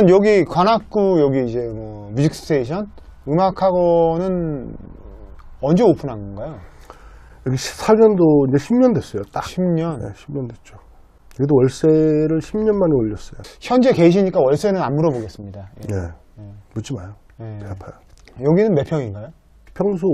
그러면 여기 관악구 여기 이제 뭐 뮤직스테이션 음악학원은 언제 오픈한 건가요? 여기 14년도 이제 10년 됐어요. 딱 10년. 네, 10년 됐죠. 그래도 월세를 10년 만에 올렸어요. 현재 계시니까 월세는 안 물어보겠습니다. 예. 네. 묻지 마요. 예. 배 아파요. 여기는 몇 평인가요? 평수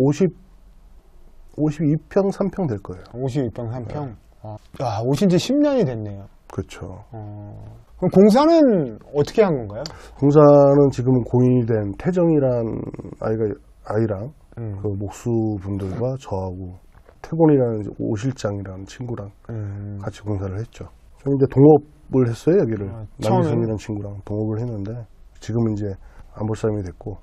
52평, 3평 될 거예요. 52평 3평. 네. 야, 오신 지 10년이 됐네요. 그렇죠. 그럼 공사는 어떻게 한 건가요? 공사는 지금 고인이 된 태정이란 아이랑 그 목수분들과 저하고 태곤이라는 오 실장이라는 친구랑 같이 공사를 했죠. 좀 이제 동업을 했어요, 여기를. 남희선이라는 친구랑 동업을 했는데 지금은 이제 안 볼 사람이 됐고.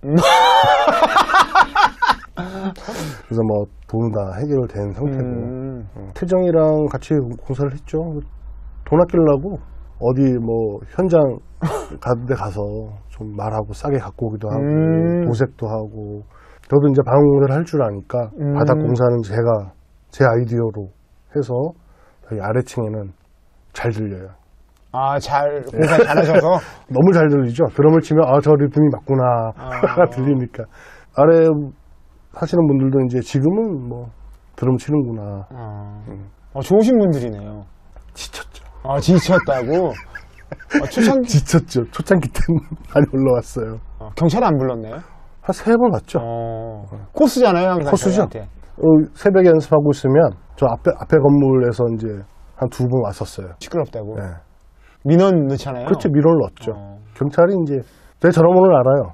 그래서 뭐 돈은 다 해결된 상태고. 태정이랑 같이 공사를 했죠. 돈 아끼려고 어디 뭐 현장 가는 데 가서 좀 말하고 싸게 갖고 오기도 하고 도색도 하고. 저도 이제 방공사를 할 줄 아니까 바닥 공사는 제가 제 아이디어로 해서 여기 아래층에는 잘 들려요. 아, 공사 잘하셔서? 너무 잘 들리죠? 드럼을 치면, 저 리듬이 맞구나. 들리니까. 아래 하시는 분들도 이제 지금은 뭐, 드럼 치는구나. 좋으신 분들이네요. 지쳤죠. 지쳤다고? 지쳤죠. 초창기 때는 많이 올라왔어요. 경찰 안 불렀나요? 한 3번 왔죠. 코스잖아요, 항상. 코스죠. 새벽에 연습하고 있으면, 저 앞에 건물에서 이제 한 2번 왔었어요. 시끄럽다고? 네. 민원 넣잖아요. 그렇죠. 민원을 넣었죠. 경찰이 이제 제 전화번호를 알아요.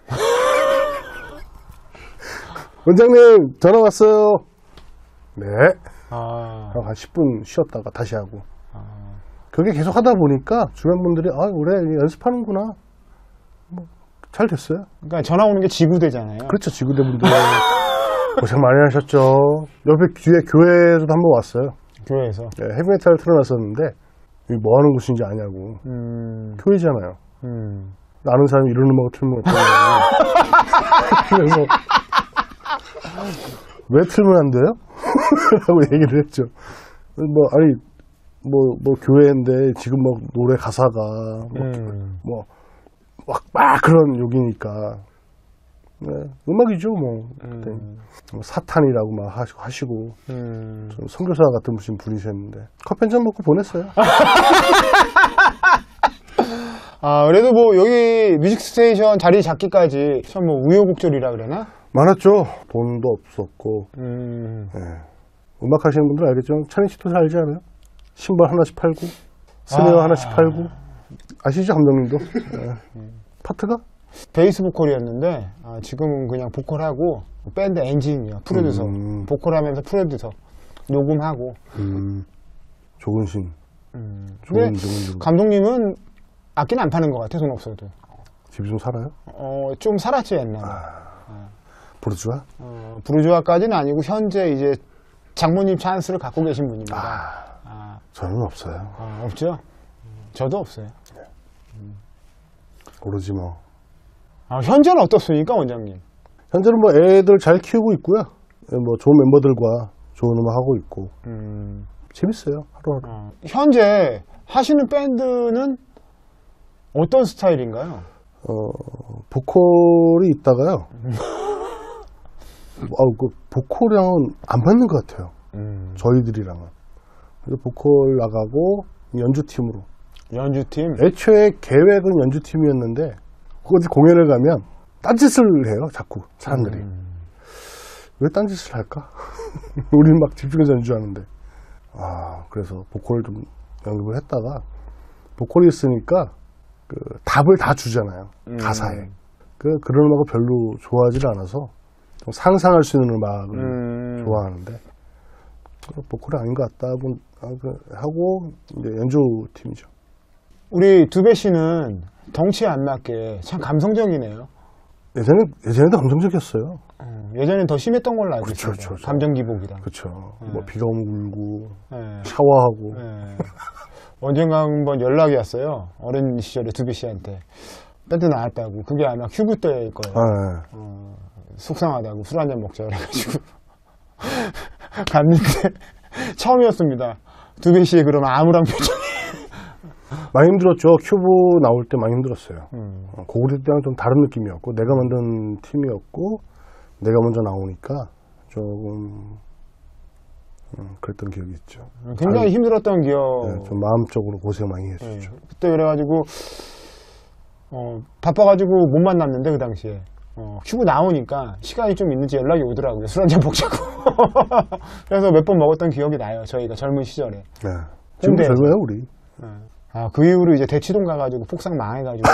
원장님 전화 왔어요. 네. 한 10분 쉬었다가 다시 하고. 그게 계속 하다 보니까 주변 분들이 그래 연습하는구나. 뭐 잘 됐어요. 그러니까 전화 오는 게 지구대잖아요. 그렇죠. 지구대 분들 고생 많이 하셨죠. 옆에 뒤에 교회에서도 한번 왔어요. 교회에서? 네, 헤비메탈을 틀어놨었는데 이게 뭐 하는 곳인지 아냐고. 교회잖아요. 아는 사람이 이런 음악을 틀면 어쩌냐고. 그래서 왜 틀면 안 돼요? 라고 얘기를 했죠. 뭐 교회인데 지금 뭐 노래 가사가 막 그런 욕이니까. 네, 음악이죠, 뭐. 그때. 사탄이라고 막 하시고. 좀 선교사 같은 분이셨는데. 커피 한잔 먹고 보냈어요. 그래도 뭐, 여기 뮤직스테이션 자리 잡기까지 참 뭐 우여곡절이라 그러나? 많았죠. 돈도 없었고. 네. 음악 하시는 분들 알겠죠? 찬희 씨도 잘 알지 않아요? 신발 하나씩 팔고, 스네어 하나씩 팔고. 아시죠, 감독님도? 네. 파트가? 베이스 보컬이었는데 지금은 그냥 보컬하고 밴드 엔지니어, 프로듀서, 보컬하면서 프로듀서 녹음하고. 조근신. 근데 감독님은 악기는 안 파는 것 같아, 돈 없어도. 집이 좀 살아요? 좀 살았죠, 옛날에. 부르주아? 부르주아까지는 아니고 현재 이제 장모님 찬스를 갖고 계신 분입니다. 저는 없어요. 없죠? 저도 없어요. 네. 오로지 뭐. 현재는 어떻습니까, 원장님? 현재는 뭐 애들 잘 키우고 있고요. 뭐 좋은 멤버들과 좋은 음악 하고 있고. 재밌어요, 하루하루. 현재 하시는 밴드는 어떤 스타일인가요? 보컬이 있다가요. 그 보컬이랑은 안 맞는 것 같아요. 저희들이랑은. 그래서 보컬 나가고 연주팀으로. 연주팀? 애초에 계획은 연주팀이었는데 어디 공연을 가면 딴짓을 해요, 자꾸 사람들이. 왜 딴짓을 할까? 우리는 막 집중해서 연주하는데. 그래서 보컬 좀 연습을 했다가 보컬이 있으니까 그 답을 다 주잖아요, 가사에. 그런 음악을 별로 좋아하지 않아서 좀 상상할 수 있는 음악을 좋아하는데 보컬이 아닌 것 같다 하고 이제 연주팀이죠. 우리 두배 씨는 덩치에 안 맞게 참 감성적이네요. 예전에도 감성적이었어요. 예전엔 더 심했던 걸로 알고 있어요. 그렇죠. 감정 기복이랑. 그렇죠. 뭐 비가 오면 울고 샤워하고. 언젠가 한번 연락이 왔어요. 어린 시절에 두배 씨한테 밴드 나왔다고. 그게 아마 휴브 때일 거예요. 속상하다고 술 한잔 먹자 그래가지고 갔는데 처음이었습니다. 두배 씨의 그런 암울한 표정이. 많이 힘들었죠. 큐브 나올 때 많이 힘들었어요. 고구려 때랑 좀 다른 느낌이었고, 내가 만든 팀이었고, 내가 먼저 나오니까 조금 그랬던 기억이 있죠. 굉장히 힘들었던 기억. 네, 좀 마음적으로 고생 많이 했었죠. 그때 그래가지고 바빠가지고 못 만났는데 그 당시에 큐브 나오니까 시간이 좀 있는지 연락이 오더라고요. 술 한잔 먹자고. 그래서 몇 번 먹었던 기억이 나요. 저희가 젊은 시절에. 네. 지금도 홍대에서. 젊어요, 우리. 네. 그 이후로 이제 대치동 가가지고 폭삭 망해가지고.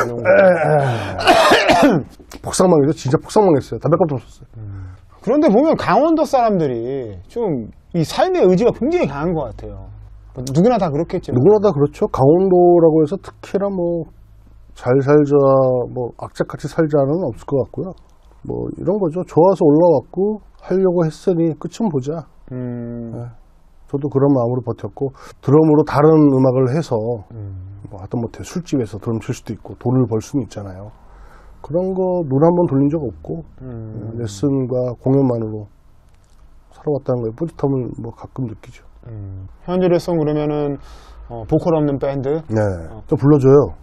폭삭망했죠. 진짜 폭삭망했어요. 담배값 없었어요. 그런데 보면 강원도 사람들이 좀 이 삶의 의지가 굉장히 강한 것 같아요. 뭐 누구나 다 그렇겠지만. 누구나 다 그렇죠. 강원도라고 해서 특히나 뭐 잘 살자, 뭐 악착같이 살자는 없을 것 같고요. 뭐 이런 거죠. 좋아서 올라왔고 하려고 했으니 끝은 보자. 네. 저도 그런 마음으로 버텼고, 드럼으로 다른 음악을 해서 뭐 하다못해 술집에서 드럼 칠 수도 있고 돈을 벌 수는 있잖아요. 그런 거 눈 한 번 돌린 적 없고 레슨과 공연만으로 살아왔다는 거에 뿌듯함을 뭐 가끔 느끼죠. 현재 레슨 그러면은 보컬 없는 밴드. 네, 좀 불러줘요.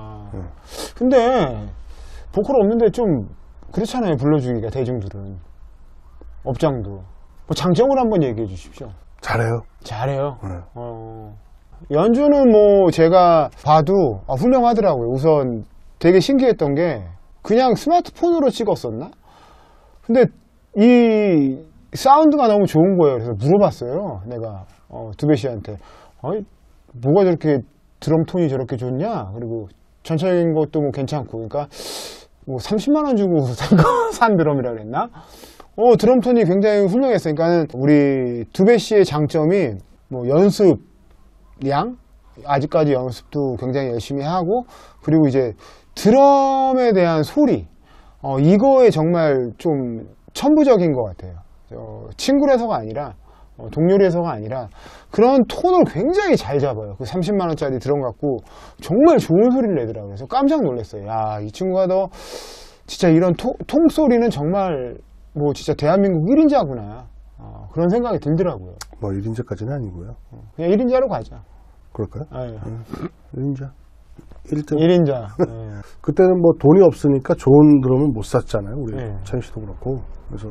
근데 보컬 없는데 좀 그렇잖아요. 불러주기가 대중들은. 업장도. 뭐 장점을 한번 얘기해 주십시오. 잘해요. 잘해요. 네. 연주는 뭐 제가 봐도 훌륭하더라고요. 우선 되게 신기했던 게 그냥 스마트폰으로 찍었었나? 근데 이 사운드가 너무 좋은 거예요. 그래서 물어봤어요. 내가 두배 씨한테 뭐가 저렇게 드럼 톤이 저렇게 좋냐? 그리고 전체적인 것도 뭐 괜찮고, 그러니까 뭐 30만 원 주고 산 드럼이라 그랬나? 드럼 톤이 굉장히 훌륭했어요. 그러니까 우리 두배 씨의 장점이 뭐 연습량, 아직까지 연습도 굉장히 열심히 하고, 그리고 이제 드럼에 대한 소리, 이거에 정말 좀 천부적인 것 같아요. 친구라서가 아니라, 동료라서가 아니라 그런 톤을 굉장히 잘 잡아요. 그 30만 원짜리 드럼 갖고 정말 좋은 소리를 내더라고요. 그래서 깜짝 놀랐어요. 야, 이 친구가 더 진짜 이런 통소리는 정말 뭐 진짜 대한민국 1인자구나. 그런 생각이 들더라고요. 뭐 1인자까지는 아니고요. 그냥 1인자로 가자. 그럴까요? 네. 1인자. 1등. 1인자. 그때는 뭐 돈이 없으니까 좋은 드럼은 못 샀잖아요. 우리 네. 찬희 씨도 그렇고. 그래서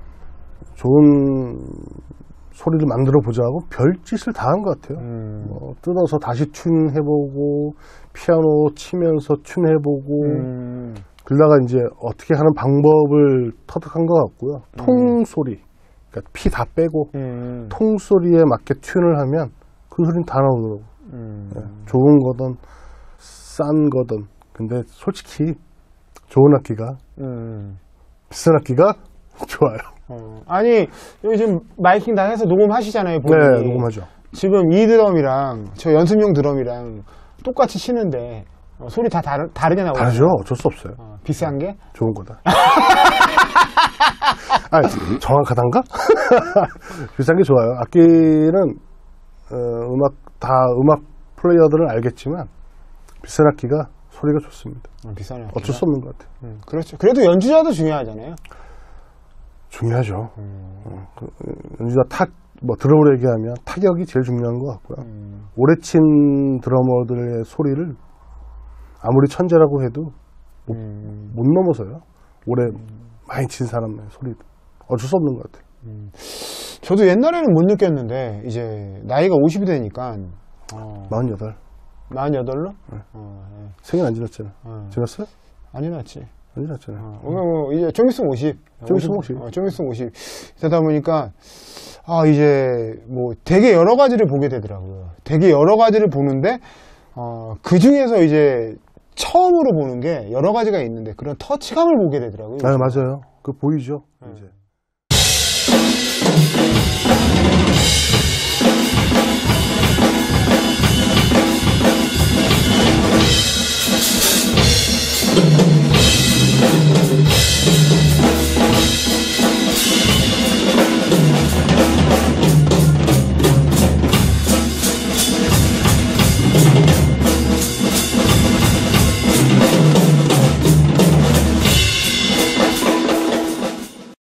좋은 소리를 만들어 보자고 별짓을 다 한 것 같아요. 뭐 뜯어서 다시 튠해보고, 피아노 치면서 튠해보고, 그러다가 이제 어떻게 하는 방법을 터득한 것 같고요. 통소리, 그러니까 피 다 빼고 통소리에 맞게 튠을 하면 그 소리는 다 나오더라고. 네, 좋은 거든 싼 거든. 근데 솔직히 좋은 악기가 비싼 악기가 좋아요. 아니 요즘 마이킹 다 해서 녹음하시잖아요. 본인이. 네, 녹음하죠. 지금 이 드럼이랑 저 연습용 드럼이랑 똑같이 치는데 소리 다 다르게 나오죠. 다르죠. 어쩔 수 없어요. 비싼 게? 좋은 거다. 아니, 정확하단가? 비싼 게 좋아요. 악기는 음악 플레이어들은 알겠지만 비싼 악기가 소리가 좋습니다. 비싼 악기가? 어쩔 수 없는 것 같아요. 그렇죠. 그래도 연주자도 중요하잖아요. 중요하죠. 연주자 드럼으로 얘기하면 타격이 제일 중요한 것 같고요. 오래 친 드러머들의 소리를 아무리 천재라고 해도 못 넘어서요. 오래 많이 친 사람의 소리도. 어쩔 수 없는 것 같아요. 저도 옛날에는 못 느꼈는데, 이제, 나이가 50이 되니까. 48. 48로? 네. 생일 안 지났잖아. 지났어요? 안 지났지. 안 지났잖아요. 이제 좀 있으면 50. 좀 있으면 50. 좀 있으면 50. 되다 보니까, 이제, 뭐, 되게 여러 가지를 보게 되더라고요. 되게 여러 가지를 보는데, 그 중에서 이제, 처음으로 보는 게 여러 가지가 있는데, 그런 터치감을 보게 되더라고요. 아, 맞아요. 그 보이죠? 이제.